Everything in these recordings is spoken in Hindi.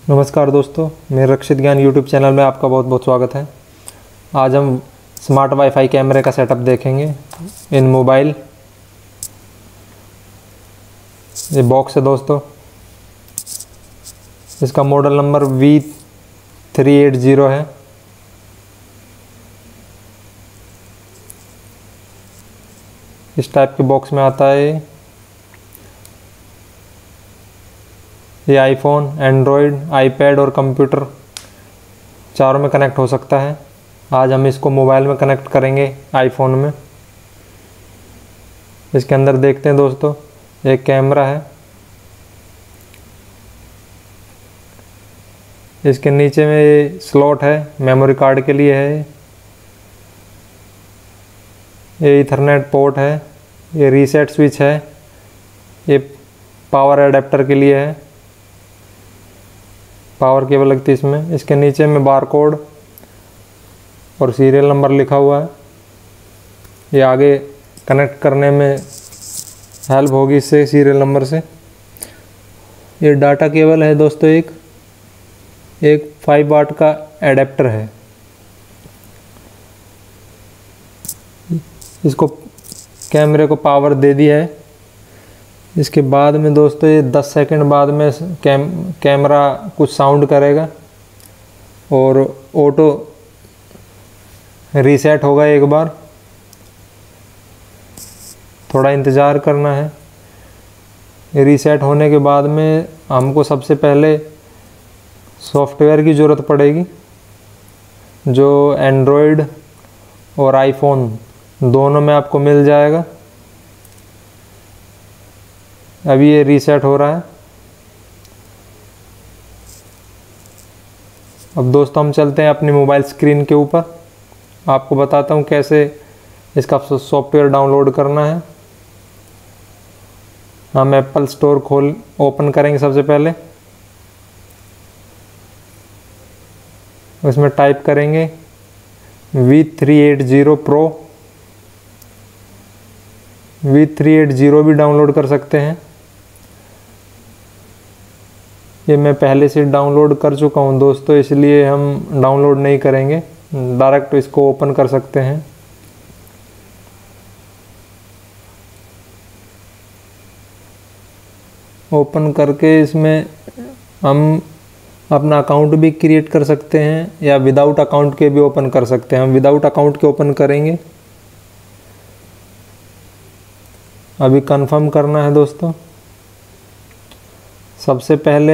नमस्कार दोस्तों, मेरे रक्षित ज्ञान यूट्यूब चैनल में आपका बहुत बहुत स्वागत है। आज हम स्मार्ट वाईफाई कैमरे का सेटअप देखेंगे इन मोबाइल। ये बॉक्स है दोस्तों, इसका मॉडल नंबर V380 है। इस टाइप के बॉक्स में आता है। ये आईफोन, एंड्रॉयड, आईपैड और कंप्यूटर चारों में कनेक्ट हो सकता है। आज हम इसको मोबाइल में कनेक्ट करेंगे, आईफोन में। इसके अंदर देखते हैं दोस्तों, एक कैमरा है। इसके नीचे में स्लॉट है, मेमोरी कार्ड के लिए है। ये ईथरनेट पोर्ट है। ये रीसेट स्विच है। ये पावर एडेप्टर के लिए है, पावर केबल लगती है इसमें। इसके नीचे में बारकोड और सीरियल नंबर लिखा हुआ है। ये आगे कनेक्ट करने में हेल्प होगी इससे, सीरियल नंबर से। ये डाटा केबल है दोस्तों। एक 5 वाट का एडेप्टर है। इसको कैमरे को पावर दे दी है। इसके बाद में दोस्तों, ये 10 सेकंड बाद में कैमरा कुछ साउंड करेगा और ऑटो रीसेट होगा। एक बार थोड़ा इंतज़ार करना है। रीसेट होने के बाद में हमको सबसे पहले सॉफ्टवेयर की ज़रूरत पड़ेगी, जो एंड्रॉयड और आईफोन दोनों में आपको मिल जाएगा। अभी ये रीसेट हो रहा है। अब दोस्तों हम चलते हैं अपनी मोबाइल स्क्रीन के ऊपर। आपको बताता हूँ कैसे इसका सॉफ्टवेयर डाउनलोड करना है। हम एप्पल स्टोर ओपन करेंगे सबसे पहले। उसमें टाइप करेंगे V380 Pro। V380 भी डाउनलोड कर सकते हैं। ये मैं पहले से डाउनलोड कर चुका हूँ दोस्तों, इसलिए हम डाउनलोड नहीं करेंगे, डायरेक्ट इसको ओपन कर सकते हैं। ओपन करके इसमें हम अपना अकाउंट भी क्रिएट कर सकते हैं या विदाउट अकाउंट के भी ओपन कर सकते हैं। हम विदाउट अकाउंट के ओपन करेंगे। अभी कंफर्म करना है दोस्तों। सबसे पहले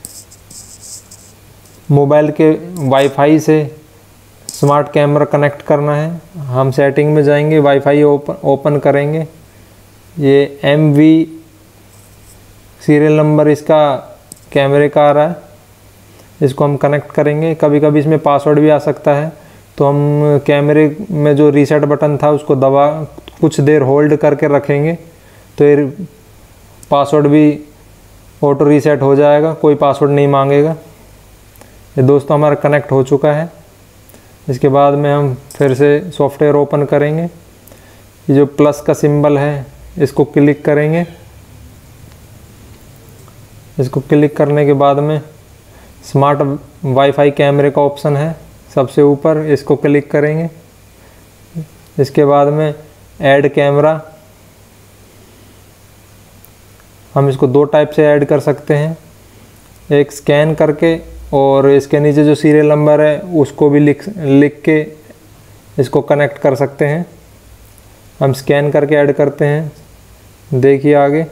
मोबाइल के वाईफाई से स्मार्ट कैमरा कनेक्ट करना है। हम सेटिंग में जाएंगे, वाईफाई ओपन करेंगे। ये MV सीरियल नंबर इसका कैमरे का आ रहा है। इसको हम कनेक्ट करेंगे। कभी कभी इसमें पासवर्ड भी आ सकता है, तो हम कैमरे में जो रीसेट बटन था उसको दबा कुछ देर होल्ड करके रखेंगे, तो ये पासवर्ड भी ऑटो रीसेट हो जाएगा, कोई पासवर्ड नहीं मांगेगा। ये दोस्तों हमारा कनेक्ट हो चुका है। इसके बाद में हम फिर से सॉफ्टवेयर ओपन करेंगे। ये जो प्लस का सिंबल है इसको क्लिक करेंगे। इसको क्लिक करने के बाद में स्मार्ट वाईफाई कैमरे का ऑप्शन है सबसे ऊपर, इसको क्लिक करेंगे। इसके बाद में ऐड कैमरा, हम इसको 2 टाइप से ऐड कर सकते हैं। एक स्कैन करके, और इसके नीचे जो सीरियल नंबर है उसको भी लिख के इसको कनेक्ट कर सकते हैं। हम स्कैन करके ऐड करते हैं। देखिए आगे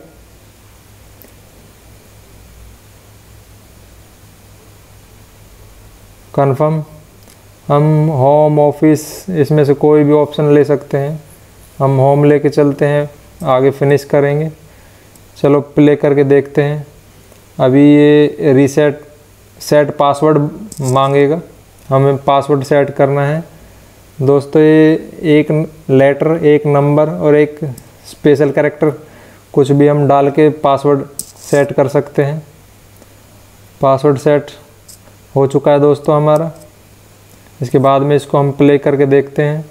कंफर्म। हम होम, ऑफिस, इसमें से कोई भी ऑप्शन ले सकते हैं। हम होम लेके चलते हैं, आगे फिनिश करेंगे। चलो प्ले करके देखते हैं। अभी ये सेट पासवर्ड मांगेगा, हमें पासवर्ड सेट करना है दोस्तों। ये एक लेटर, एक नंबर और एक स्पेशल कैरेक्टर कुछ भी हम डाल के पासवर्ड सेट कर सकते हैं। पासवर्ड सेट हो चुका है दोस्तों हमारा। इसके बाद में इसको हम प्ले करके देखते हैं।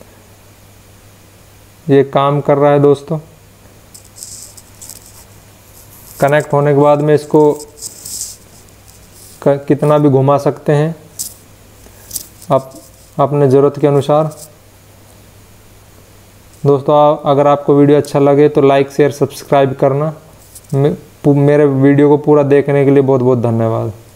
ये काम कर रहा है दोस्तों। कनेक्ट होने के बाद में इसको कितना भी घुमा सकते हैं आप अपने ज़रूरत के अनुसार। दोस्तों अगर आपको वीडियो अच्छा लगे तो लाइक शेयर सब्सक्राइब करना। मेरे वीडियो को पूरा देखने के लिए बहुत बहुत धन्यवाद।